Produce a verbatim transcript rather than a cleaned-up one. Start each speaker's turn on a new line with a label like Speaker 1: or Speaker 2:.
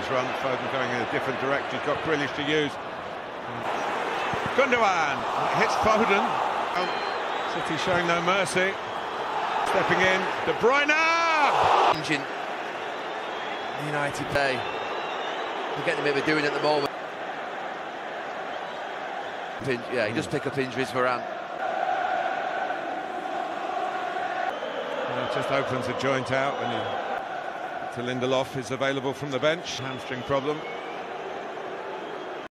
Speaker 1: his run. Foden going in a different direction. He's got Grealish to use. Gundogan hits Foden. Oh, City showing no mercy. Stepping in, De Bruyne!
Speaker 2: Engine. United play. Forgetting what we're doing at the moment. Yeah, he does pick up injuries for Varane.
Speaker 1: Well, it just opens a joint out when you, to Lindelof is available from the bench. Hamstring problem.